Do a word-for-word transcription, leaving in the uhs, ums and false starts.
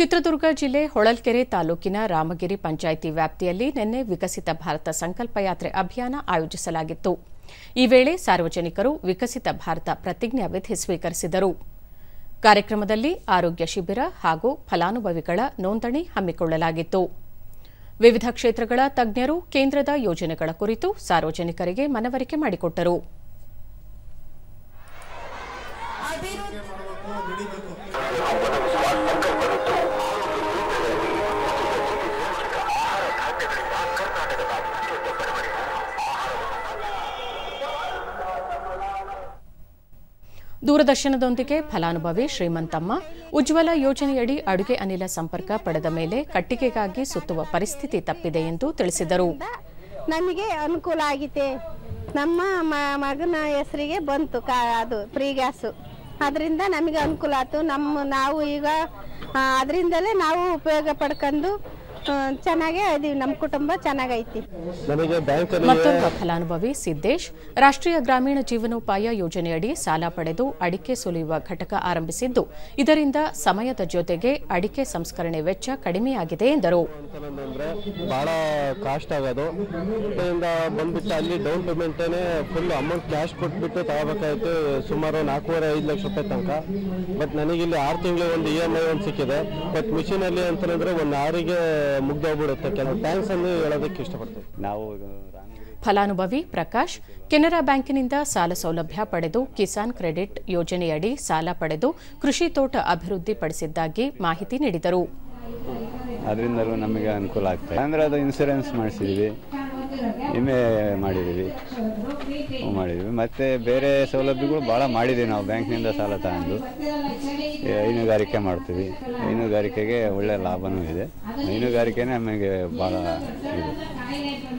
ಚಿತ್ರದುರ್ಗ ಜಿಲ್ಲೆ ಹೊಳಲ್ಕೆರೆ ತಾಲೂಕಿನ ರಾಮಗಿರಿ ಪಂಚಾಯಿತಿ ವ್ಯಾಪ್ತಿಯಲ್ಲಿ ನಿನ್ನೆ ವಿಕಸಿತ ಭಾರತ ಸಂಕಲ್ಪ ಯಾತ್ರೆ ಅಭಿಯಾನ ಆಯೋಜಿಸಲಾಗಿತ್ತು. ಈ ವೇಳೆ ಸಾರ್ವಜನಿಕರು ವಿಕಸಿತ ಭಾರತ ಪ್ರತಿಜ್ಞಾವಿಧಿ ಸ್ವೀಕರಿಸಿದರು. ಕಾರ್ಯಕ್ರಮದಲ್ಲಿ ಆರೋಗ್ಯ ಶಿಬಿರ ಹಾಗೂ ಫಲಾನುಭವಿಗಳ ನೋಂದಣಿ ಹಮ್ಮಿಕೊಳ್ಳಲಾಗಿತ್ತು. ವಿವಿಧ ಕ್ಷೇತ್ರಗಳ ತಜ್ಞರು ಕೇಂದ್ರದ ಯೋಜನೆಗಳ ಕುರಿತು ಸಾರ್ವಜನಿಕರಿಗೆ ಮನವರಿಕೆ ಮಾಡಿಕೊಟ್ಟರು. ದೂರದರ್ಶನದೊಂದಿಗೆ ಫಲಾನುಭವಿ ಶ್ರೀಮಂತಮ್ಮ ಉಜ್ವಲ ಯೋಜನೆಯಡಿ ಅಡುಗೆ ಅನಿಲ ಸಂಪರ್ಕ ಪಡೆದ ಮೇಲೆ ಕಟ್ಟಿಗೆಗಾಗಿ ಸುತ್ತುವ ಪರಿಸ್ಥಿತಿ ತಪ್ಪಿದೆ ಎಂದು ತಿಳಿಸಿದರು. ನಮಗೆ ಅನುಕೂಲ ಆಗಿದೆ. ನಮ್ಮ ಮಗನ ಹೆಸರಿಗೆ ಬಂತು ಅದು ಫ್ರೀ ಗ್ಯಾಸ್. ಅದರಿಂದ ನಮಗೆ ಅನುಕೂಲ ಆಯ್ತು. ನಮ್ಮ ನಾವು ಈಗ ಅದರಿಂದಲೇ ನಾವು ಉಪಯೋಗ ಪಡ್ಕೊಂಡು ಚೆನ್ನಾಗೇ ಇದೀವಿ. ನಮ್ಮ ಕುಟುಂಬ ಚೆನ್ನಾಗೈತಿ. ಮತ್ತೊಬ್ಬ ಫಲಾನುಭವಿ ಸಿದ್ದೇಶ್ ರಾಷ್ಟ್ರೀಯ ಗ್ರಾಮೀಣ ಜೀವನೋಪಾಯ ಯೋಜನೆಯಡಿ ಸಾಲ ಪಡೆದು ಅಡಿಕೆ ಸುಲಿಯುವ ಘಟಕ ಆರಂಭಿಸಿದ್ದು, ಇದರಿಂದ ಸಮಯದ ಜೊತೆಗೆ ಅಡಿಕೆ ಸಂಸ್ಕರಣೆ ವೆಚ್ಚ ಕಡಿಮೆಯಾಗಿದೆ ಎಂದರು. ಬಹಳ ಕಾಸ್ಟ್ ಆಗೋದು ಬಂದ್ಬಿಟ್ಟು ಅಲ್ಲಿ down payment full amount cash ಕೊಟ್ಬಿಟ್ಟು ತಗೋಬೇಕಾಯ್ತು. ಸುಮಾರು ನಾಲ್ಕೂವರೆ ಐದು ಲಕ್ಷ ರೂಪಾಯಿ ತನಕ. ಬಟ್ ನನಗೆ ಇಲ್ಲಿ ಆರು ತಿಂಗಳು ಒಂದು ಇ ಎಂ ಐ ಒಂದು ಸಿಕ್ಕಿದೆ. ಬಟ್ ಮಿಷಿನ್ ಅಲ್ಲಿ ಅಂತಂದ್ರೆ ಒಂದು ಆರಿಗೆ ಮುಗ್ದೋಗ್ಬಿಡುತ್ತೆ. ಕೆಲವು ಟ್ಯಾಂಕ್ಸ್ ಅನ್ನು ಹೇಳೋದಕ್ಕೆ ಇಷ್ಟಪಡ್ತೀವಿ ನಾವು. ಫಲಾನುಭವಿ ಪ್ರಕಾಶ್ ಕೆನರಾ ಬ್ಯಾಂಕಿನಿಂದ ಸಾಲ ಸೌಲಭ್ಯ ಪಡೆದು ಕಿಸಾನ್ ಕ್ರೆಡಿಟ್ ಯೋಜನೆಯಡಿ ಸಾಲ ಪಡೆದು ಕೃಷಿ ತೋಟ ಅಭಿವೃದ್ಧಿಪಡಿಸಿದ್ದಾಗಿ ಮಾಹಿತಿ ನೀಡಿದರು. ಅದರಿಂದಲೂ ನಮಗೆ ಅನುಕೂಲ ಆಗ್ತದೆ. ಅಂದರೆ ಅದು ಇನ್ಸೂರೆನ್ಸ್ ಮಾಡಿಸಿದ್ವಿ, ವಿಮೆ ಮಾಡಿದ್ದೀವಿ ಮಾಡಿದ್ವಿ ಮತ್ತು ಬೇರೆ ಸೌಲಭ್ಯಗಳು ಭಾಳ ಮಾಡಿದ್ದೀವಿ. ನಾವು ಬ್ಯಾಂಕ್ನಿಂದ ಸಾಲ ತಗೊಂಡು ಹೈನುಗಾರಿಕೆ ಮಾಡ್ತೀವಿ. ಹೈನುಗಾರಿಕೆಗೆ ಒಳ್ಳೆಯ ಲಾಭವೂ ಇದೆ. ಹೈನುಗಾರಿಕೆನೇ ನಮಗೆ ಭಾಳ ಇದೆ.